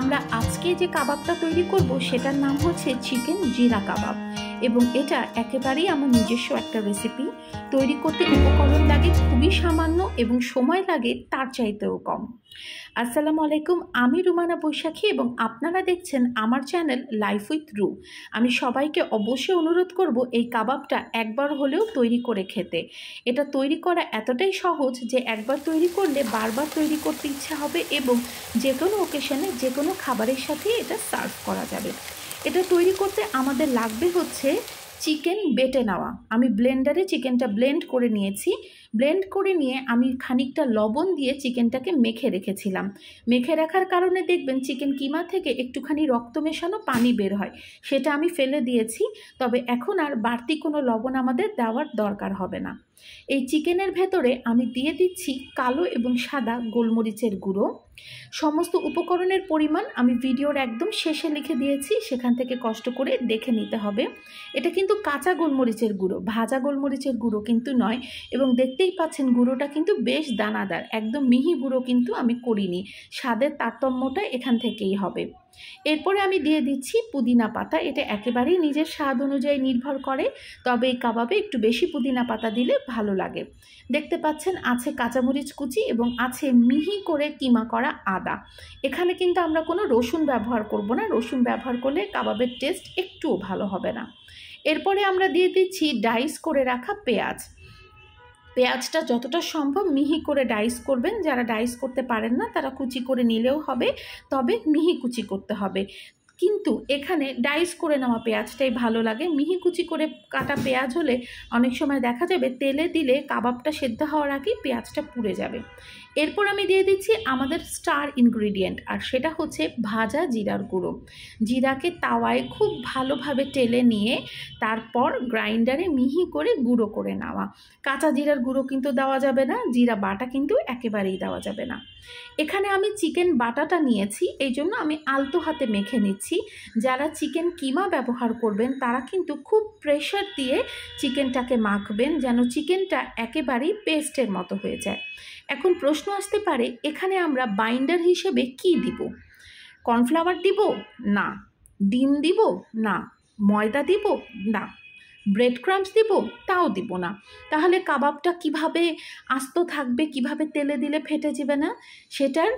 আমরা আজকে যে কাবাবটা তৈরি করব সেটার নাম হচ্ছে চিকেন জিরা কাবাব এবং এটা একেবারেই আমার নিজস্ব একটা রেসিপি। তৈরি করতে উপকরণ লাগে খুবই সামান্য এবং সময় লাগে তার চাইতেও কম। আসসালামু আলাইকুম, আমি রুমানা বৈশাখী এবং আপনারা দেখছেন আমার চ্যানেল লাইফ উইথ রু। আমি সবাইকে অবশ্যই অনুরোধ করব এই কাবাবটা একবার হলেও তৈরি করে খেতে। এটা তৈরি করা এতটাই সহজ যে একবার তৈরি করলে বারবার তৈরি করতে ইচ্ছা হবে এবং যে কোনো ওকেশনে যে কোনো খাবারের সাথে এটা সার্ভ করা যাবে। এটা তৈরি করতে আমাদের লাগবে হচ্ছে চিকেন বেটে নেওয়া। আমি ব্লেন্ডারে চিকেনটা ব্লেন্ড করে নিয়েছি। ব্লেন্ড করে নিয়ে আমি খানিকটা লবণ দিয়ে চিকেনটাকে মেখে রেখেছিলাম। মেখে রাখার কারণে দেখবেন চিকেন কিমা থেকে একটুখানি রক্ত মেশানো পানি বের হয়, সেটা আমি ফেলে দিয়েছি। তবে এখন আর বাড়তি কোনো লবণ আমাদের দেওয়ার দরকার হবে না। এই চিকেনের ভেতরে আমি দিয়ে দিচ্ছি কালো এবং সাদা গোলমরিচের গুঁড়ো। সমস্ত উপকরণের পরিমাণ আমি ভিডিওর একদম শেষে লিখে দিয়েছি, সেখান থেকে কষ্ট করে দেখে নিতে হবে। এটা কিন্তু কাঁচা গোলমরিচের গুঁড়ো, ভাজা গোলমরিচের গুঁড়ো কিন্তু নয়। এবং দেখতেই পাচ্ছেন গুঁড়োটা কিন্তু বেশ দানাদার, একদম মিহি গুঁড়ো কিন্তু আমি করিনি। স্বাদের তারতম্যটা এখান থেকেই হবে। এরপরে আমি দিয়ে দিচ্ছি পুদিনা পাতা। এটা একেবারেই নিজের স্বাদ অনুযায়ী নির্ভর করে, তবে এই কাবাবে একটু বেশি পুদিনা পাতা দিলে ভালো লাগে। দেখতে পাচ্ছেন আছে কাঁচামরিচ কুচি এবং আছে মিহি করে কিমা করা আদা। এখানে কিন্তু আমরা কোনো রসুন ব্যবহার করব না, রসুন ব্যবহার করলে কাবাবের টেস্ট একটুও ভালো হবে না। এরপরে আমরা দিয়ে দিচ্ছি ডাইস করে রাখা পেঁয়াজ। পেঁয়াজটা যতটা সম্ভব মিহি করে ডাইস করবেন। যারা ডাইস করতে পারেন না তারা কুচি করে নিলেও হবে, তবে মিহি কুচি করতে হবে। কিন্তু এখানে ডাইস করে নেওয়া পেঁয়াজটাই ভালো লাগে। মিহি কুচি করে কাটা পেঁয়াজ হলে অনেক সময় দেখা যাবে তেলে দিলে কাবাবটা সেদ্ধ হওয়ার আগেই পেঁয়াজটা পুড়ে যাবে। এরপর আমি দিয়ে দিচ্ছি আমাদের স্টার ইনগ্রিডিয়েন্ট, আর সেটা হচ্ছে ভাজা জিরার গুঁড়ো। জিরাকে তাওয়ায় খুব ভালোভাবে টেলে নিয়ে তারপর গ্রাইন্ডারে মিহি করে গুঁড়ো করে নেওয়া। কাঁচা জিরার গুঁড়ো কিন্তু দেওয়া যাবে না, জিরা বাটা কিন্তু একেবারেই দেওয়া যাবে না। এখানে আমি চিকেন বাটাটা নিয়েছি, এই জন্য আমি আলতো হাতে মেখে নিচ্ছি। যারা চিকেন কিমা ব্যবহার করবেন তারা কিন্তু খুব প্রেশার দিয়ে চিকেনটাকে মাখবেন, যেন চিকেনটা একেবারেই পেস্টের মতো হয়ে যায়। এখন প্রশ্ন আসতে পারে, এখানে আমরা বাইন্ডার হিসেবে কি দিব? কর্নফ্লাওয়ার দিব না, ডিম দিব না, ময়দা দিব না, ব্রেড ক্রাম্বস দিব তাও দিব না। তাহলে কাবাবটা কিভাবে আস্ত থাকবে, কিভাবে তেলে দিলে ফেটে যাবে না? সেটার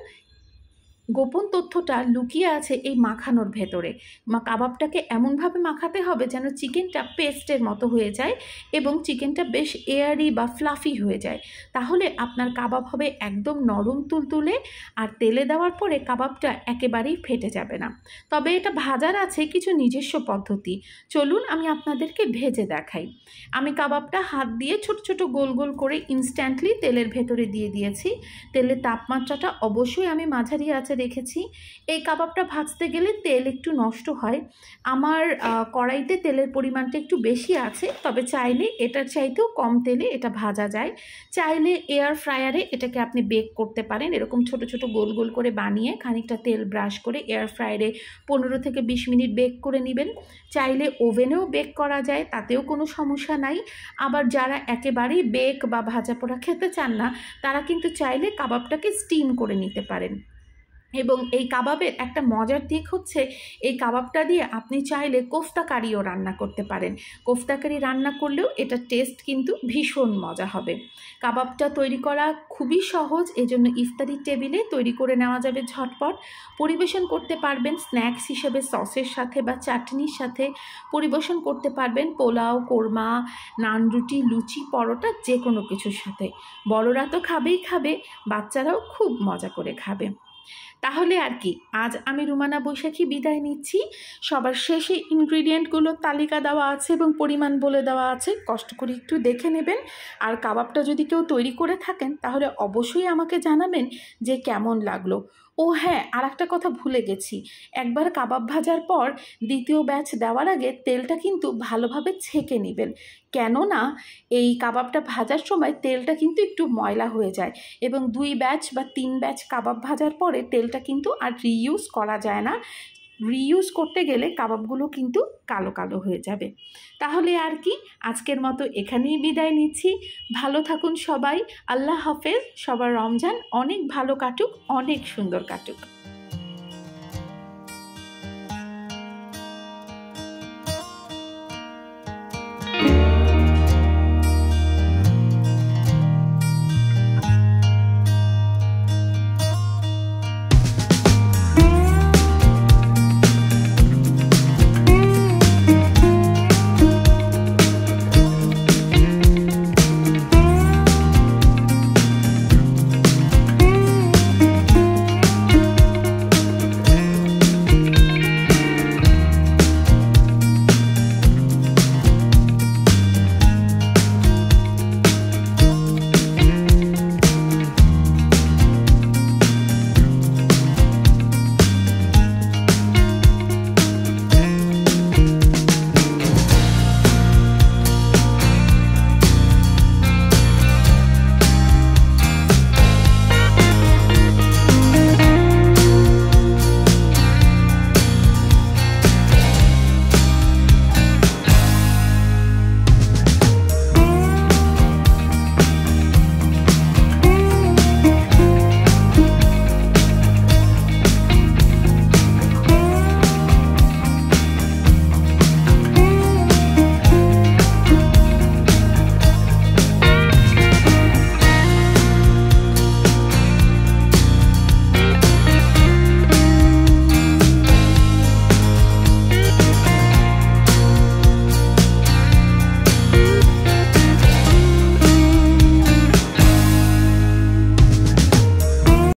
গোপন তথ্যটা লুকিয়ে আছে এই মাখানোর ভেতরে। কাবাবটাকে এমনভাবে মাখাতে হবে যেন চিকেনটা পেস্টের মতো হয়ে যায় এবং চিকেনটা বেশ এয়ারি বা ফ্লাফি হয়ে যায়। তাহলে আপনার কাবাব হবে একদম নরম তুলতুলে, আর তেলে দেওয়ার পরে কাবাবটা একেবারেই ফেটে যাবে না। তবে এটা ভাজার আছে কিছু নিজস্ব পদ্ধতি, চলুন আমি আপনাদেরকে ভেজে দেখাই। আমি কাবাবটা হাত দিয়ে ছোট ছোট গোল গোল করে ইনস্ট্যান্টলি তেলের ভেতরে দিয়ে দিয়েছি। তেলের তাপমাত্রাটা অবশ্যই আমি মাঝারি আছে রেখেছি। এই কাবাবটা ভাজতে গেলে তেল একটু নষ্ট হয়। আমার কড়াইতে তেলের পরিমাণটা একটু বেশি আছে, তবে চাইলে এটার চাইতেও কম তেলে এটা ভাজা যায়। চাইলে এয়ার ফ্রায়ারে এটাকে আপনি বেক করতে পারেন। এরকম ছোট ছোট গোল গোল করে বানিয়ে খানিকটা তেল ব্রাশ করে এয়ার ফ্রায়ারে 15 থেকে 20 মিনিট বেক করে নেবেন। চাইলে ওভেনেও বেক করা যায়, তাতেও কোনো সমস্যা নাই। আবার যারা একেবারেই বেক বা ভাজা পোড়া খেতে চান না, তারা কিন্তু চাইলে কাবাবটাকে স্টিম করে নিতে পারেন। এবং এই কাবাবের একটা মজার দিক হচ্ছে, এই কাবাবটা দিয়ে আপনি চাইলে কোফতা কারিও রান্না করতে পারেন। কোফতা কারি রান্না করলেও এটা টেস্ট কিন্তু ভীষণ মজা হবে। কাবাবটা তৈরি করা খুবই সহজ, এজন্য ইফতারি টেবিলে তৈরি করে নেওয়া যাবে ঝটপট। পরিবেশন করতে পারবেন স্ন্যাক্স হিসেবে সসের সাথে বা চাটনির সাথে। পরিবেশন করতে পারবেন পোলাও, কোরমা, নান রুটি, লুচি, পরোটা, যে কোনো কিছুর সাথে। বড়রা তো খাবেই খাবে, বাচ্চারাও খুব মজা করে খাবে। তাহলে আর কি, আজ আমি রুমানা বৈশাখী বিদায় নিচ্ছি। সবার শেষে ইনগ্রিডিয়েন্টগুলোর তালিকা দেওয়া আছে এবং পরিমাণ বলে দেওয়া আছে, কষ্ট করে একটু দেখে নেবেন। আর কাবাবটা যদি কেউ তৈরি করে থাকেন তাহলে অবশ্যই আমাকে জানাবেন যে কেমন লাগলো। ও হ্যাঁ, আর একটা কথা ভুলে গেছি, একবার কাবাব ভাজার পর দ্বিতীয় ব্যাচ দেওয়ার আগে তেলটা কিন্তু ভালোভাবে ছেঁকে নেবেন। কেননা এই কাবাবটা ভাজার সময় তেলটা কিন্তু একটু ময়লা হয়ে যায় এবং 2 ব্যাচ বা 3 ব্যাচ কাবাব ভাজার পরে তেলটা কিন্তু আর রিইউজ করা যায় না। রিইউজ করতে গেলে কাবাবগুলো কিন্তু কালো কালো হয়ে যাবে। তাহলে আর কি, আজকের মতো এখানেই বিদায় নিচ্ছি। ভালো থাকুন সবাই, আল্লাহ হাফেজ। সবার রমজান অনেক ভালো কাটুক, অনেক সুন্দর কাটুক।